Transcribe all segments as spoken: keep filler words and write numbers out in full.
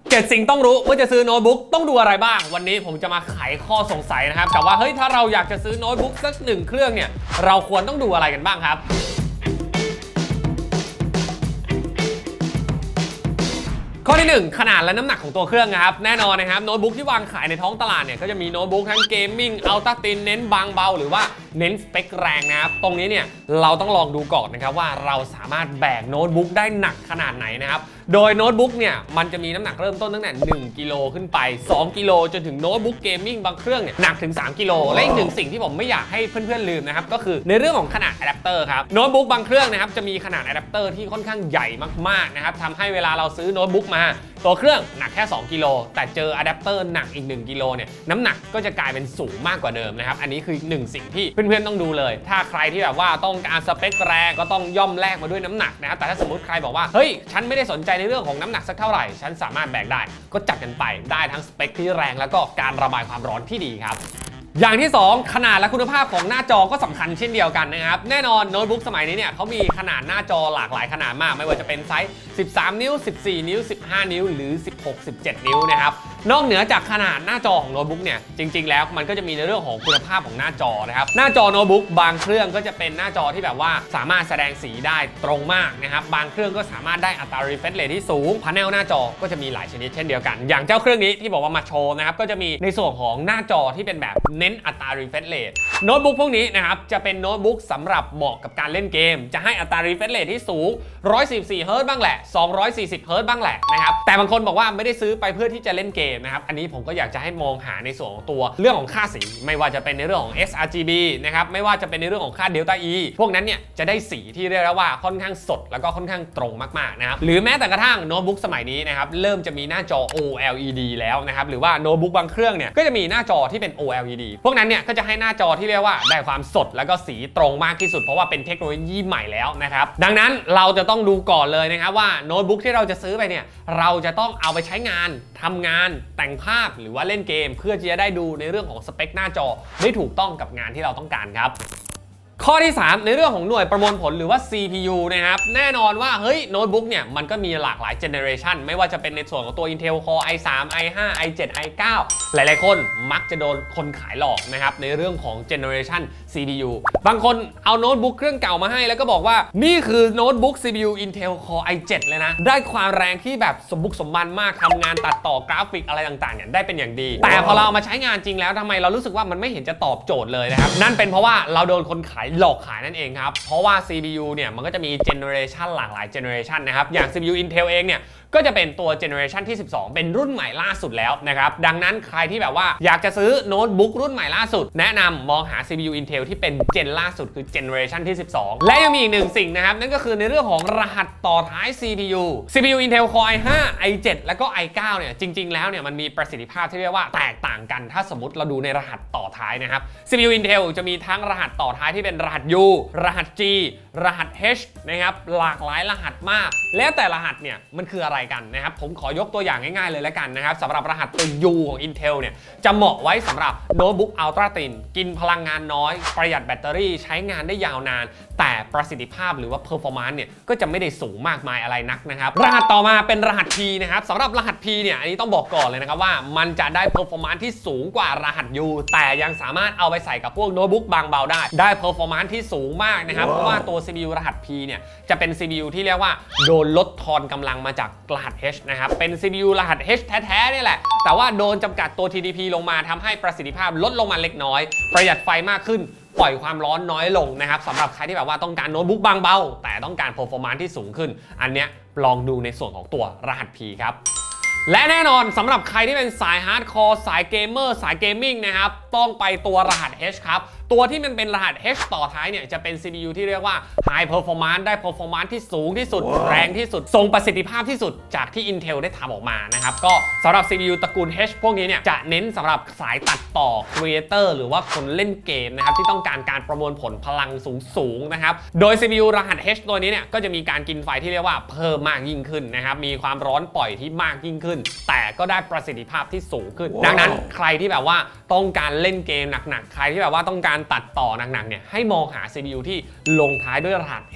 เจ็ดสิ่งต้องรู้เมื่อจะซื้อโน้ตบุ๊กต้องดูอะไรบ้างวันนี้ผมจะมาไขข้อสงสัยนะครับกับว่าเฮ้ยถ้าเราอยากจะซื้อโน้ตบุ๊กสักหนึ่งเครื่องเนี่ยเราควรต้องดูอะไรกันบ้างครับข้อที่หนึ่งขนาดและน้ำหนักของตัวเครื่องนะครับแน่นอนนะครับโน้ตบุ๊กที่วางขายในท้องตลาดเนี่ยก็จะมีโน้ตบุ๊กทั้งเกมมิ่งอัลตร้าตินเน้นบางเบาหรือว่าเน้นสเปคแรงนะครับตรงนี้เนี่ยเราต้องลองดูก่อนนะครับว่าเราสามารถแบกโน้ตบุ๊กได้หนักขนาดไหนนะครับโดยโน้ตบุ๊กเนี่ยมันจะมีน้ำหนักเริ่มต้นตั้งแต่หนึ่งกิโลขึ้นไปสองกิโลจนถึงโน้ตบุ๊กเกมมิ่งบางเครื่องเนี่ยหนักถึงสามกิโลและอีกหนึ่งสิ่งที่ผมไม่อยากให้เพื่อนๆลืมนะครับก็คือในเรื่องของขนาดอะแดปเตอร์ครับโน้ตบุ๊กบางเครื่องนะครับจะมีขนาดอะแดปเตอร์ที่ค่อนข้างใหญ่มากๆนะครับทำให้เวลาเราซื้อโน้ตบุ๊กมาตัวเครื่องหนักแค่สองกิโลแต่เจออะแดปเตอร์หนักอีกหนึ่งกิโลเนี่ยน้ำหนักก็จะกลายเป็นสูงมากกว่าเดิมนะครับอันนี้คือหนึ่งสิ่งที่เพื่อนๆต้องดูเลยถ้าใครที่แบบว่าต้องการสเปคแรงก็ต้องย่อมแลกมาด้วยน้ำหนักนะครับแต่ถ้าสมมติใครบอกว่าเฮ้ยฉันไม่ได้สนใจในเรื่องของน้ำหนักสักเท่าไหร่ฉันสามารถแบกได้ก็จัดกันไปได้ทั้งสเปคที่แรงแล้วก็การระบายความร้อนที่ดีครับอย่างที่สองขนาดและคุณภาพของหน้าจอก็สำคัญเช่นเดียวกันนะครับแน่นอนโน้ตบุ๊กสมัยนี้เนี่ยเขามีขนาดหน้าจอหลากหลายขนาดมากไม่ว่าจะเป็นไซส์สิบสามนิ้วสิบสี่นิ้วสิบห้านิ้วหรือสิบหก สิบเจ็ดนิ้วนะครับนอกเหนือจากขนาดหน้าจอของโน้ตบุ๊กเนี่ยจริงๆแล้วมันก็จะมีในเรื่องของคุณภาพของหน้าจอนะครับหน้าจอโน้ตบุ๊กบางเครื่องก็จะเป็นหน้าจอที่แบบว่าสามารถแสดงสีได้ตรงมากนะครับบางเครื่องก็สามารถได้อัตรา refresh rate ที่สูงพาเนลหน้าจอก็จะมีหลายชนิดเช่นเดียวกันอย่างเจ้าเครื่องนี้ที่บอกว่ามาโชว์นะครับก็จะมีในส่วนของหน้าจอที่เป็นแบบเน้นอัตรา refresh rate โน้ตบุ๊กพวกนี้นะครับจะเป็นโน้ตบุ๊กสำหรับเหมาะกับการเล่นเกมจะให้อัตรา refresh rate ที่สูงหนึ่งร้อยสี่สิบสี่เฮิร์ตซ์บ้างแหละสองร้อยสี่สิบเฮิร์ตซ์บ้างแหละนะครับแต่บางคนบอกว่าไม่ได้ซื้อไปเพื่อที่จะเล่นเกมนะครับอันนี้ผมก็อยากจะให้มองหาในส่วนของตัวเรื่องของค่าสีไม่ว่าจะเป็นในเรื่องของ เอส อาร์ จี บี นะครับไม่ว่าจะเป็นในเรื่องของค่า Delta E พวกนั้นเนี่ยจะได้สีที่เรียกได้ว่าค่อนข้างสดแล้วก็ค่อนข้างตรงมากๆนะครับหรือแม้แต่กระทั่งโน้ตบุ๊กสมัยนี้นะครับเริ่มจะมีหน้าจอ โอ แอล อี ดี แล้วนะครับหรือว่าโน้ตบุ๊กบางเครื่องเนี่ยก็จะมีหน้าจอที่เป็น โอ แอล อี ดี พวกนั้นเนี่ยก็จะให้หน้าจอที่เรียกว่าได้ความสดแล้วก็สีตรงมากที่สุดเพราะว่าเป็นเทคโนโลยีใหม่แล้วนะครับดังนั้นเราจะต้องดูก่อนเลยนะครับว่าโน้ตบุ๊กที่เราจะซื้อไปเนี่ยเราจะต้องเอาไปใช้งานทำงานแต่งภาพหรือว่าเล่นเกมเพื่อจะได้ดูในเรื่องของสเปคหน้าจอได้ถูกต้องกับงานที่เราต้องการครับข้อที่สามในเรื่องของหน่วยประมวลผลหรือว่า ซี พี ยู นะครับแน่นอนว่าเฮ้ยโน้ตบุ๊กเนี่ยมันก็มีหลากหลายเจเนอเรชันไม่ว่าจะเป็นในส่วนของตัว Intel Core ไอ ทรี ไอ ไฟว์ ไอ เซเว่น ไอ ไนน์ หลายๆคนมักจะโดนคนขายหลอกนะครับในเรื่องของเจเนอเรชัน ซี พี ยู บางคนเอาโน้ตบุ๊กเครื่องเก่ามาให้แล้วก็บอกว่านี่คือโน้ตบุ๊ก ซี พี ยู Intel Core ไอ เซเว่น เลยนะได้ความแรงที่แบบสมบุกสมบันมากทำงานตัดต่อกราฟิกอะไรต่างๆเนี่ยได้เป็นอย่างดีแต่พอเราเอามาใช้งานจริงแล้วทำไมเรารู้สึกว่ามันไม่เห็นจะตอบโจทย์เลยนะครับนั่นเป็นเพราะว่าเราโดนคนขายหลอกขายนั่นเองครับเพราะว่า ซี พี ยู เนี่ยมันก็จะมีเจเนอเรชันหลากหลายเจเนอเรชันนะครับอย่าง ซี พี ยู Intel เองเนี่ยก็จะเป็นตัวเจเนอเรชันที่สิบสองเป็นรุ่นใหม่ล่าสุดแล้วนะครับดังนั้นใครที่แบบว่าอยากจะซื้อโน้ตบุ๊กรุ่นใหม่ล่าสุดแนะนำมองหา ซี พี ยู Intel ที่เป็นเจนล่าสุดคือเจเนอเรชันที่สิบสองและยังมีอีกหนึ่งสิ่งนะครับนั่นก็คือในเรื่องของรหัสต่อท้าย ซี พี ยู ซี พี ยู Intel Core ไอ ไฟว์ ไอ เซเว่น แล้วก็ ไอ ไนน์ เนี่ยจริงๆแล้วเนี่ยมันมีประสิทธิภาพที่เรียกว่าแตกต่างกันถ้าสมมติเราดูในรหัสต่อท้ายนะครับ ซี พี ยู Intel จะมีทั้งรหัสต่อท้ายที่เป็นรหัส U รหัส G รหัส H นะครับหลากหลายรหัสมากแล้วแต่รหัสเนี่ยมันคืออะไรกันนะครับผมขอยกตัวอย่างง่ายๆเลยแล้วกันนะครับสำหรับรหัสตัว U ของ Intel เนี่ยจะเหมาะไว้สำหรับโน้ตบุ๊ก Ultra Thin กินพลังงานน้อยประหยัดแบตเตอรี่ใช้งานได้ยาวนานแต่ประสิทธิภาพหรือว่า Performance เนี่ยก็จะไม่ได้สูงมากมายอะไรนักนะครับรหัสต่อมาเป็นรหัส P นะครับสำหรับรหัส P เนี่ยอันนี้ต้องบอกก่อนเลยนะครับว่ามันจะได้ Performance ที่สูงกว่ารหัส U แต่ยังสามารถเอาไปใส่กับพวกโน้ตบุ๊กบางเบาได้ได้ Performance ที่สูงมากนะครับเพราะว่าตัว ซี พี ยู รหัส P เนี่ยจะเป็น ซี พี ยู ที่เรียกว่าโดนลดทอนกำลังมาจากรหัส H นะครับเป็น ซี พี ยู รหัส H แท้ๆนี่แหละแต่ว่าโดนจำกัดตัว ที ดี พี ลงมาทำให้ประสิทธิภาพลดลงมาเล็กน้อยประหยัดไฟมากขึ้นปล่อยความร้อนน้อยลงนะครับสำหรับใครที่แบบว่าต้องการโน้ตบุ๊กบางเบาแต่ต้องการ performance ที่สูงขึ้นอันเนี้ยลองดูในส่วนของตัวรหัส P ครับและแน่นอนสำหรับใครที่เป็นสายฮาร์ดคอร์สายเกมเมอร์สายเกมมิ่งนะครับต้องไปตัวรหัส H ครับตัวที่มันเป็นรหัส H ต่อท้ายเนี่ยจะเป็น ซี พี ยู ที่เรียกว่า High Performance ได้ Performance ที่สูงที่สุด wow. แรงที่สุดทรงประสิทธิภาพที่สุดจากที่ Intel ได้ทำออกมานะครับก็สำหรับ ซี พี ยู ตระกูล H พวกนี้เนี่ยจะเน้นสำหรับสายตัดต่อ Creator หรือว่าคนเล่นเกมนะครับที่ต้องการการประมวลผลพลังสูงๆนะครับโดย ซี พี ยู รหัส H ตัวนี้เนี่ยก็จะมีการกินไฟที่เรียกว่าเพิ่มมากยิ่งขึ้นนะครับมีความร้อนปล่อยที่มากยิ่งขึ้นแต่ก็ได้ประสิทธิภาพที่สูงขึ้น wow. ดังนั้นใครที่แบบว่าต้องการเล่นเกมหนักๆใครที่แบบว่าต้องการตัดต่อหนักๆเนี่ยให้มองหา ซี พี ยู ที่ลงท้ายด้วยรหัส H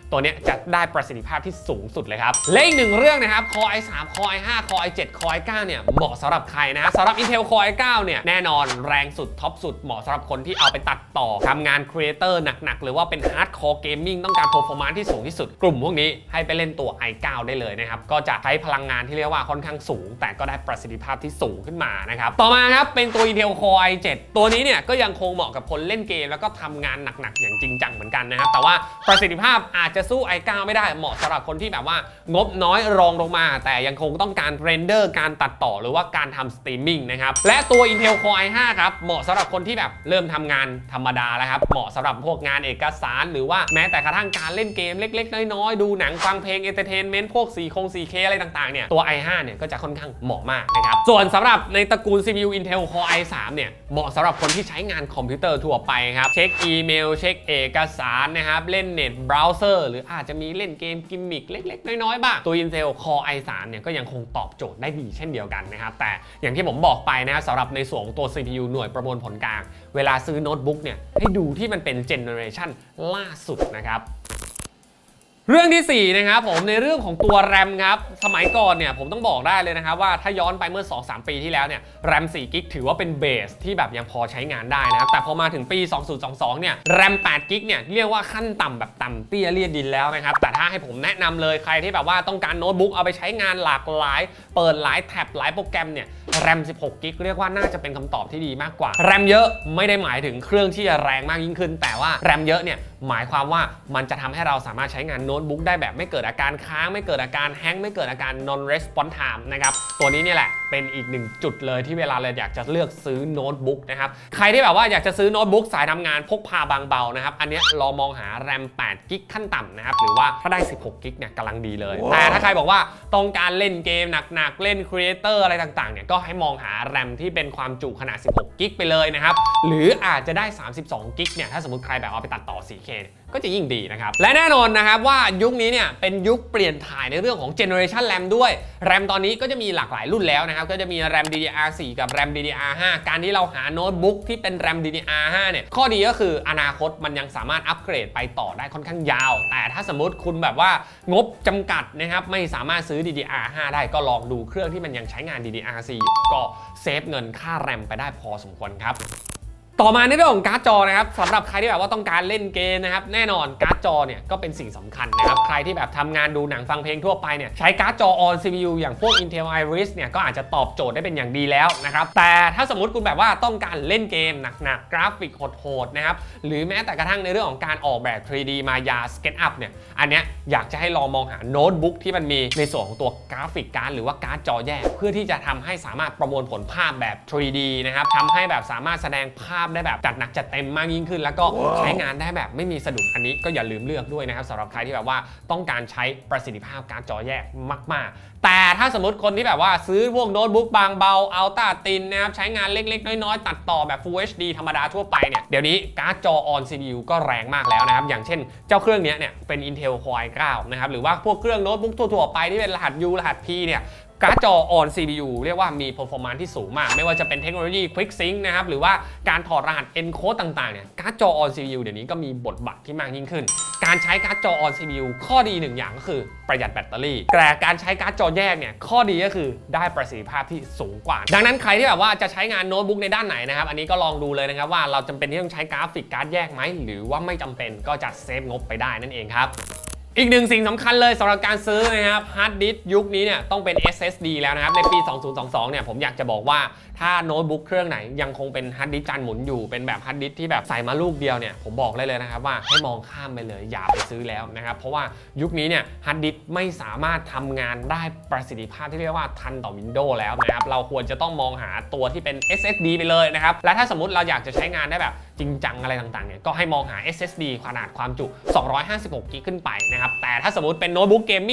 ตัวนี้จะได้ประสิทธิภาพที่สูงสุดเลยครับและอีกหนึ่งเรื่องนะครับ Core ไอ ทรี Core ไอ ไฟว์ Core ไอ เซเว่น Core ไอ ไนน์ เนี่ยเหมาะสำหรับใครนะสำหรับ Intel Core ไอ ไนน์ เนี่ยแน่นอนแรงสุดท็อปสุดเหมาะสำหรับคนที่เอาไปตัดต่อทำงานครีเอเตอร์หนักๆหรือว่าเป็น Hardcore Gaming ต้องการ performance ที่สูงที่สุดกลุ่มพวกนี้ให้ไปเล่นตัว ไอ ไนน์ ได้เลยนะครับก็จะใช้พลังงานที่เรียกว่าค่อนข้างสูงแต่ก็ได้ประสิทธิภาพที่สูงขึ้นมานะครับต่อมาครับเป็นตัว Intel Core ไอ เซเว่น ตัวนี้เนี่ยก็ยังคงเหมาะกับคนเล่นเกมแล้วก็ทำงานหนักๆอย่างจริงจังเหมือนกันนะครับแต่ว่าประสิทธิภาพอาจจะสู้ ไอ ไนน์ ไม่ได้เหมาะสำหรับคนที่แบบว่างบน้อยรองลงมาแต่ยังคงต้องการเรนเดอร์การตัดต่อหรือว่าการทำสตรีมมิ่งนะครับและตัว Intel Core ไอ ไฟว์ ครับเหมาะสำหรับคนที่แบบเริ่มทำงานธรรมดาแล้วครับเหมาะสำหรับพวกงานเอกสารหรือว่าแม้แต่กระทั่งการเล่นเกมเล็กๆน้อยๆดูหนังฟังเพลงเอนเตอร์เทนเมนต์พวก 4 คง 4 เค อะไรต่างๆเนี่ยตัว ไอ ไฟว์ เนี่ยก็จะค่อนข้างเหมาะมากนะครับส่วนสำหรับในตระกูล ซี พี ยู Intel Core ไอ ทรี เนี่ยเหมาะสำหรับคนที่ใช้งานคอมพิวเตอร์ทั่วไปครับเช็คอีเมลเช็คเอกสารนะครับเล่นเน็ตเบราว์เซอร์หรืออาจจะมีเล่นเกมกิมมิคเล็กๆน้อยๆบ้างตัว Intel Core ไอ ทรี เนี่ยก็ยังคงตอบโจทย์ได้ดีเช่นเดียวกันนะครับแต่อย่างที่ผมบอกไปนะสำหรับในส่วนของตัว ซี พี ยู หน่วยประมวลผลกลางเวลาซื้อโน้ตบุ๊กเนี่ยให้ดูที่มันเป็นเจเนอเรชันล่าสุดนะครับเรื่องที่สี่นะครับผมในเรื่องของตัวแรมครับสมัยก่อนเนี่ยผมต้องบอกได้เลยนะครับว่าถ้าย้อนไปเมื่อ สองสาม ปีที่แล้วเนี่ยแรมสี่กิกถือว่าเป็นเบสที่แบบยังพอใช้งานได้นะครับแต่พอมาถึงปีสองพันยี่สิบสองเนี่ยแรมแปดกิกเนี่ยเรียกว่าขั้นต่ำแบบต่ำเตี้ยเลียดดินแล้วนะครับแต่ถ้าให้ผมแนะนำเลยใครที่แบบว่าต้องการโน้ตบุ๊กเอาไปใช้งานหลากหลายเปิดหลายแท็บหลายโปรแกรมเนี่ยแรมสิบหกกิกเรียกว่าน่าจะเป็นคำตอบที่ดีมากกว่าแรมเยอะไม่ได้หมายถึงเครื่องที่จะแรงมากยิ่งขึ้นแต่ว่าแรมเยอะเนี่ยหมายความว่ามันจะทำให้เราสามารถใช้งานโน้ตบุ๊กได้แบบไม่เกิดอาการค้างไม่เกิดอาการแฮงก์ไม่เกิดอาการ non response time นะครับตัวนี้นี่แหละเป็นอีกหนึ่งจุดเลยที่เวลาเราอยากจะเลือกซื้อโน้ตบุ๊กนะครับใครที่แบบว่าอยากจะซื้อโน้ตบุ๊กสายทำงานพกพาบางเบานะครับอันนี้ลองมองหาแรมแปดกิกขั้นต่ำนะครับหรือว่าถ้าได้สิบหกกิกเนี่ยกำลังดีเลย wow. แต่ถ้าใครบอกว่าต้องการเล่นเกมหนักๆเล่นครีเอเตอร์อะไรต่างๆเนี่ยก็ให้มองหาแรมที่เป็นความจุขนาดสิบหกกิกไปเลยนะครับหรืออาจจะได้สามสิบสองกิกเนี่ยถ้าสมมติใครแบบเอาไปตัดต่อ โฟร์เค ก็จะยิ่งดีนะครับและแน่นอนนะครับว่ายุคนี้เนี่ยเป็นยุคเปลี่ยนถ่ายในเรื่องของ Generation แรม ด้วยแรมตอนนี้ก็จะมีหลากหลายรุ่นแล้วนะครับก็จะมีแรม ดี ดี อาร์ โฟร์ กับแรม ดี ดี อาร์ ไฟว์ การที่เราหาโน้ตบุ๊กที่เป็นแรม ดี ดี อาร์ ไฟว์ เนี่ยข้อดีก็คืออนาคตมันยังสามารถอัปเกรดไปต่อได้ค่อนข้างยาวแต่ถ้าสมมติคุณแบบว่างบจำกัดนะครับไม่สามารถซื้อ ดี ดี อาร์ ไฟว์ ได้ก็ลองดูเครื่องที่มันยังใช้งาน ดี ดี อาร์ โฟร์ อยู่ก็เซฟเงินค่าแรมไปได้พอสมควรครับต่อมาในเรื่องของการ์ดจอนะครับสำหรับใครที่แบบว่าต้องการเล่นเกมนะครับแน่นอนการ์ดจอเนี่ยก็เป็นสิ่งสำคัญนะครับใครที่แบบทำงานดูหนังฟังเพลงทั่วไปเนี่ยใช้การ์ดจอ on ซี พี ยู อย่างพวก Intel Iris เนี่ยก็อาจจะตอบโจทย์ได้เป็นอย่างดีแล้วนะครับแต่ถ้าสมมติคุณแบบว่าต้องการเล่นเกมหนักๆกราฟิกโหดๆนะครับหรือแม้แต่กระทั่งในเรื่องของการออกแบบ ทรี ดี Maya SketchUp เนี่ยอันเนี้ยอยากจะให้ลองมองหาโน้ตบุ๊กที่มันมีในส่วนของตัวกราฟิกการ์ดหรือว่าการ์ดจอแยกเพื่อที่จะทำให้สามารถประมวลผลภาพแบบ ทรี ดี นะครับทำให้แบบสามารถแสดงภาพได้แบบจัดหนักจัดเต็มมากยิ่งขึ้นแล้วก็ wow. ใช้งานได้แบบไม่มีสะดุดอันนี้ก็อย่าลืมเลือกด้วยนะครับสำหรับใครที่แบบว่าต้องการใช้ประสิทธิภาพการ์ดจอแยกมากๆแต่ถ้าสมมติคนที่แบบว่าซื้อพวกโน้ตบุ๊กบางเบาอัลต้าตินนะครับใช้งานเล็กๆน้อยๆตัดต่อแบบ Full เอช ดี ธรรมดาทั่วไปเนี่ยเดี๋ยวนี้การ์ดจอ on ซี พี ยู ก็แรงมากแล้วนะครับอย่างเช่นเจ้าเครื่องนี้เนี่ยเป็น Intel Core ไอ ไนน์ นะครับหรือว่าพวกเครื่องโน้ตบุ๊กทั่วๆไปที่เป็นรหัส U รหัส P เนี่ยการ์ดจอ on ซี พี ยู เรียกว่ามี performance ที่สูงมากไม่ว่าจะเป็นเทคโนโลยี Quick Sync นะครับหรือว่าการถอดรหัส encode ต่างๆเนี่ยการ์ดจอ on ซี พี ยู เดี๋ยวนี้ก็มีบทบาทที่มากยิ่งขึ้นการใช้การ์ดจอ on ซี พี ยู ข้อดีหนึ่งอย่างก็คือประหยัดแบตเตอรี่แต่การใช้การ์ดจอแยกเนี่ยข้อดีก็คือได้ประสิทธิภาพที่สูงกว่าดังนั้นใครที่แบบว่าจะใช้งานโน้ตบุ๊กในด้านไหนนะครับอันนี้ก็ลองดูเลยนะครับว่าเราจำเป็นที่ต้องใช้กราฟิกการ์ดแยกไหมหรือว่าไม่จำเป็นก็จะเซฟงบไปได้นั่นเองครับอีกหนึ่งสิ่งสำคัญเลยสำหรับการซื้อนะครับฮาร์ดดิสก์ยุคนี้เนี่ยต้องเป็น เอส เอส ดี แล้วนะครับในปีสองพันยี่สิบสองเนี่ยผมอยากจะบอกว่าถ้าโน้ตบุ๊กเครื่องไหนยังคงเป็นฮาร์ดดิสก์จานหมุนอยู่เป็นแบบฮาร์ดดิสก์ที่แบบใส่มาลูกเดียวเนี่ยผมบอกเลยเลยนะครับว่าให้มองข้ามไปเลยอย่าไปซื้อแล้วนะครับเพราะว่ายุคนี้เนี่ยฮาร์ดดิสก์ไม่สามารถทำงานได้ประสิทธิภาพที่เรียกว่าทันต่อ Windows แล้วนะครับเราควรจะต้องมองหาตัวที่เป็น เอส เอส ดี ไปเลยนะครับและถ้าสมมติเราอยากจะใช้งานได้แบบจริงจังอะไรต่างๆเนี่ยก็ให้มองหา เอส เอส ดี ขนาดความจุสองร้อยห้าสิบหกกิกะไบต์ขึ้นไปนะครับแต่ถ้าสมมติเป็นโน้ตบุ๊กเกมมิ่งเนี่ย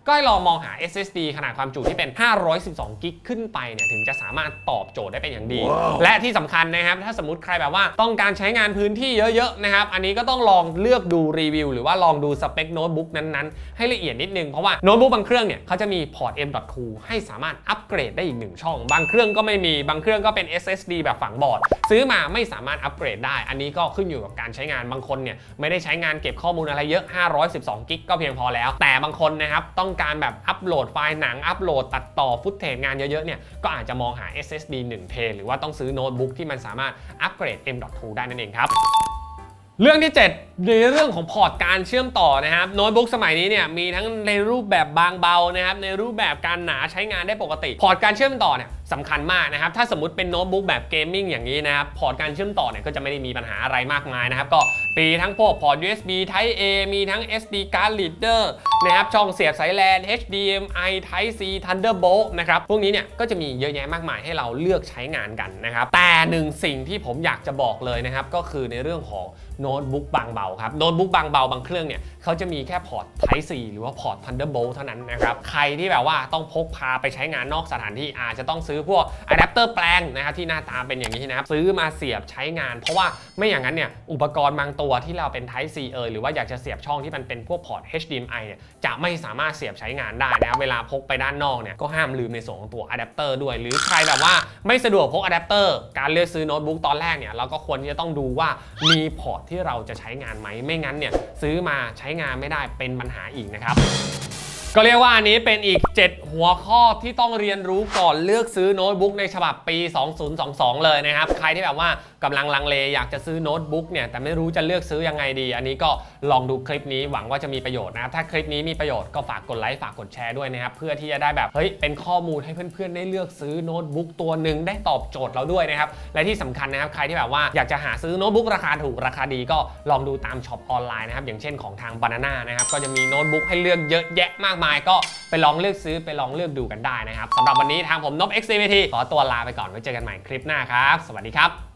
ก็ให้ลองมองหา เอส เอส ดี ขนาดความจุที่เป็นห้าร้อยสิบสองกิกขึ้นไปเนี่ยถึงจะสามารถตอบโจทย์ได้เป็นอย่างดี wow. และที่สำคัญนะครับถ้าสมมติใครแบบว่าต้องการใช้งานพื้นที่เยอะๆนะครับอันนี้ก็ต้องลองเลือกดูรีวิวหรือว่าลองดูสเปคโน้ตบุ๊กนั้นๆให้ละเอียดนิดนึงเพราะว่าโน้ตบุ๊กบางเครื่องเนี่ยเขาจะมีพอร์ต เอ็ม ดอท ทู ให้สามารถอัปเกรดได้อีกหนึ่งช่องบางเครื่องก็ไม่มีบางเครื่องก็เป็น เอส เอส ดี แบบฝังบอร์ดซื้อมาไม่สามารถอัปเกรดได้อันนี้ก็ขึ้นอยู่กับการใช้งานบางคนเนี่ยไม่ได้ใช้งานเก็บข้อมูลอะไรเยอะห้าร้อยสิบสองกิกก็เพียงพอแล้วแต่บางคนนะครับต้องการแบบอัปโหลดไฟล์หนังอัปโหลดตัดต่อฟุตเทจงานเยอะๆเนี่ยก็อาจจะมองหา เอส เอส ดี หนึ่ง เท หรือว่าต้องซื้อโน้ตบุ๊กที่มันสามารถอัปเกรด เอ็ม ดอท ทู ได้นั่นเองครับเรื่องที่เจ็ดในเรื่องของพอร์ตการเชื่อมต่อนะครับโน้ตบุ๊กสมัยนี้เนี่ยมีทั้งในรูปแบบบางเบานะครับในรูปแบบการหนาใช้งานได้ปกติพอร์ตการเชื่อมต่อเนี่ยสำคัญมากนะครับถ้าสมมติเป็นโน้ตบุ๊กแบบเกมมิ่งอย่างนี้นะครับพอร์ตการเชื่อมต่อเนี่ยก็จะไม่ได้มีปัญหาอะไรมากมายนะครับก็มีทั้งพวกพอร์ต ยู เอส บี Type A มีทั้ง เอส ดี Card Reader นะครับช่องเสียบสายแลน เอช ดี เอ็ม ไอ Type C Thunderbolt นะครับพวกนี้เนี่ยก็จะมีเยอะแยะมากมายให้เราเลือกใช้งานกันนะครับแต่หนึ่งสิ่งที่ผมอยากจะบอกเลยนะครับก็คือในเรื่องของโน้ตบุ๊กบางเบาครับโน้ตบุ๊กบางเบาบางเครื่องเนี่ยเขาจะมีแค่พอร์ต Type C หรือว่าพอร์ต Thunderbolt เท่านั้นนะครับใครที่แบบว่าต้องพกพาไปใช้งานนอกสถานที่อาจจะต้องซื้อพวกอะแดปเตอร์แปลงนะครับที่หน้าตาเป็นอย่างนี้นะครับซื้อมาเสียบใช้งานเพราะว่าไม่อย่างนั้นเนี่ยอุปกรณ์บางตัวที่เราเป็น Type C เอยหรือว่าอยากจะเสียบช่องที่มันเป็นพวกพอร์ต เอช ดี เอ็ม ไอ เนี่ยจะไม่สามารถเสียบใช้งานได้นะครับเวลาพกไปด้านนอกเนี่ยก็ห้ามลืมในส่วนของตัวอะแดปเตอร์ด้วยหรือใครแบบว่าไม่สะดวกพกอะแดปเตอร์การเลือกซื้อโน้ตบุ๊กตอนแรกเนี่ยเราก็ควรที่จะต้องดูว่ามีพอร์ตที่เราจะใช้งานไหมไม่งั้นเนี่ยซื้อมาใช้งานไม่ได้เป็นปัญหาอีกนะครับก็เรียกว่าอันนี้เป็นอีกเจ็ดหัวข้อที่ต้องเรียนรู้ก่อนเลือกซื้อโน้ตบุ๊กในฉบับปีสองพันยี่สิบสองเลยนะครับใครที่แบบว่ากำลังลังเลอยากจะซื้อโน้ตบุ๊กเนี่ยแต่ไม่รู้จะเลือกซื้อยังไงดีอันนี้ก็ลองดูคลิปนี้หวังว่าจะมีประโยชน์นะครับถ้าคลิปนี้มีประโยชน์ก็ฝากกดไลค์ฝากกดแชร์ด้วยนะครับเพื่อที่จะได้แบบเฮ้ยเป็นข้อมูลให้เพื่อนๆได้เลือกซื้อโน้ตบุ๊กตัวหนึ่งได้ตอบโจทย์เราด้วยนะครับและที่สำคัญนะครับใครที่แบบว่าอยากจะหาซื้อโน้ตบุ๊กราคาถูกราคาดีก็ลองดูตามช็อปออนไลน์นะครับอย่างเช่นของทาง Banana นะครับก็จะมีโน้ตบุ๊กให้เลือกเยอะแยะมากมายก็ไปลองเลือกซื้อไปลองเลือกดูกันได้นะครับสำหรับวันนี้ทางผมนพ เอ็กซ์ ซี วี ที ขอตัวลาไปก่อนไว้เจอกันใหม่คลิปหน้าครับสวัสดีครับ